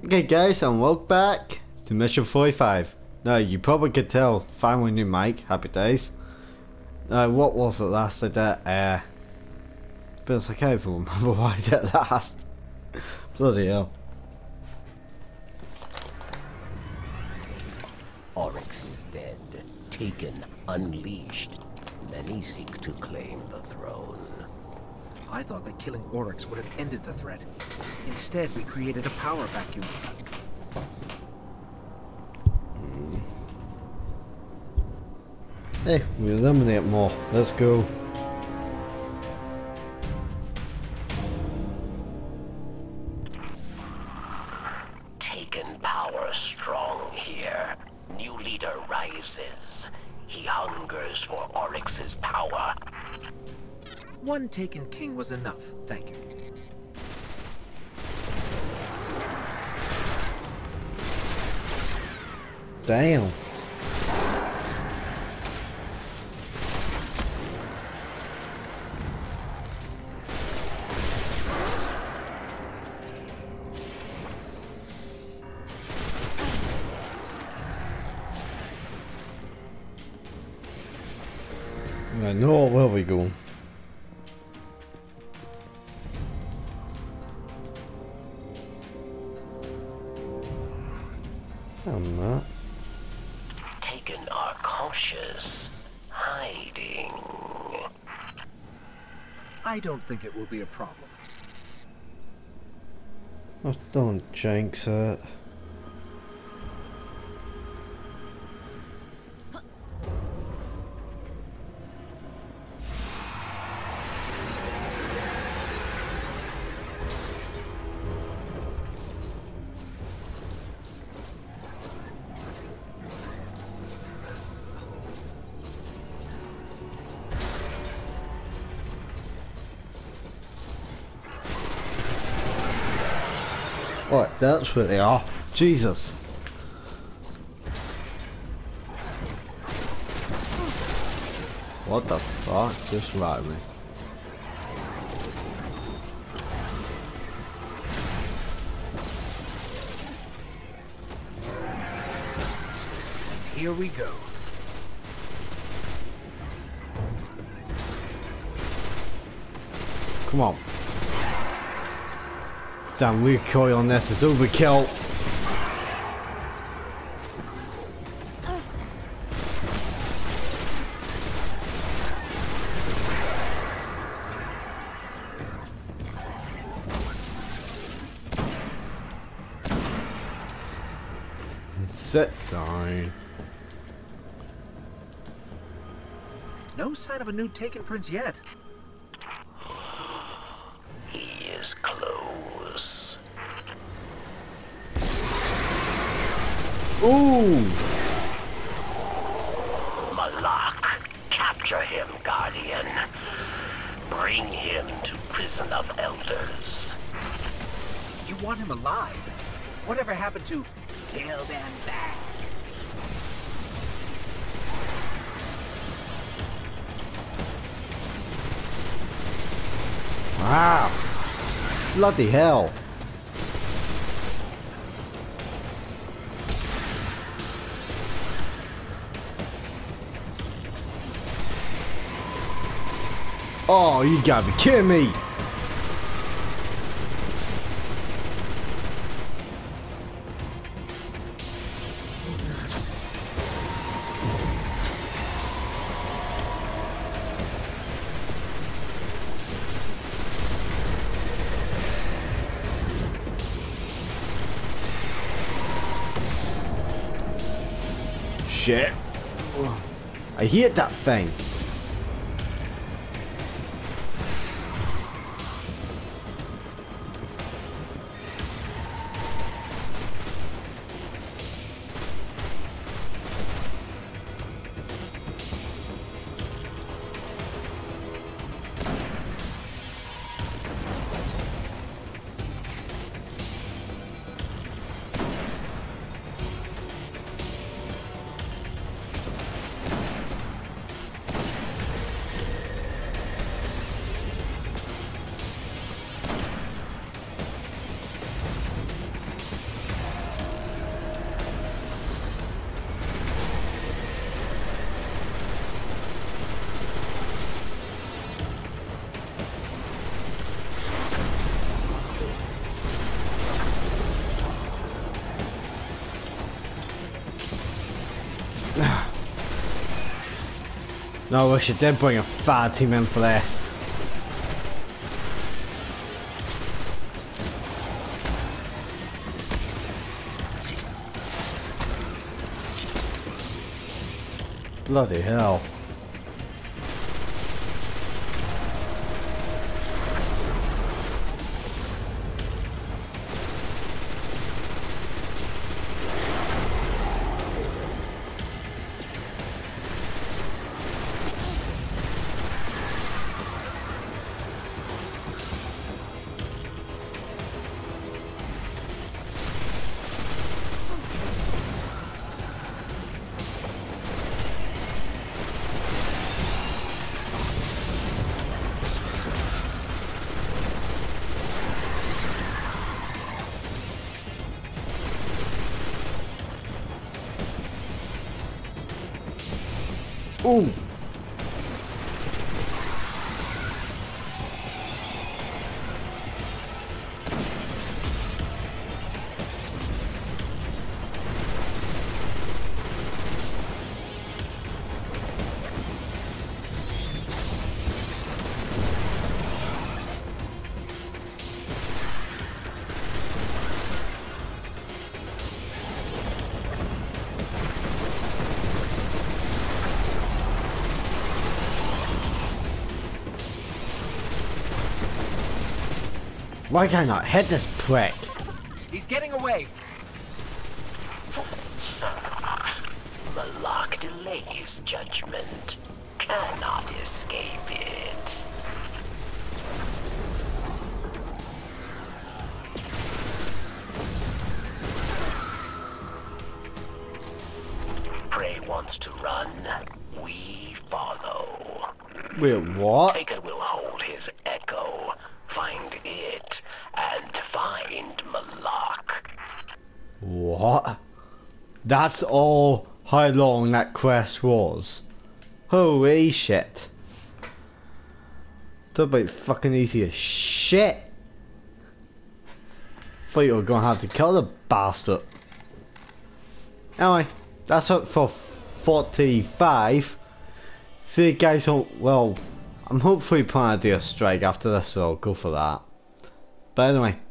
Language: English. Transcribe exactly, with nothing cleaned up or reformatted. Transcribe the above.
Okay guys, and welcome back to Mission forty-five. Now you probably could tell, finally new mic, happy days. Uh, what was it last I did? Uh, but it's like I can't even remember what I did last. Bloody hell. Oryx is dead, taken, unleashed. Many seek to claim the throne. I thought that killing Oryx would have ended the threat. Instead, we created a power vacuum. Hey, we eliminate more. Let's go. Taken power strong here. New leader rises. He hungers for Oryx's power. One Taken King was enough, thank you. Damn. I know where we go. I'm not. Taken are cautious, hiding. I don't think it will be a problem. Oh, don't jinx it. What? That's where they are. Jesus. What the fuck? Just right me. Here we go. Come on. Damn, recoil on this is overkill. Sit down. No sign of a new Taken Prince yet. He is close. Ooh! Malak, capture him, Guardian. Bring him to Prison of Elders. You want him alive? Whatever happened to kill them back? Wow! Bloody hell! Oh, you gotta be kidding me! Shit. I hate that thing. No, I wish I did bring a fire team in for this. Bloody hell. Ooh. Why can I not hit this prick? He's getting away. Malak delays judgment. Cannot escape it. Prey wants to run. We follow. Wait, what? Taken will hold his echo. Find it and find Malak. What? That's all how long that quest was. Holy shit. Talk about fucking easy as shit. Thought you were gonna have to kill the bastard. Anyway, that's it for forty-five. See you guys on, well, I'm hopefully planning to do a strike after this, so I'll go for that. But anyway,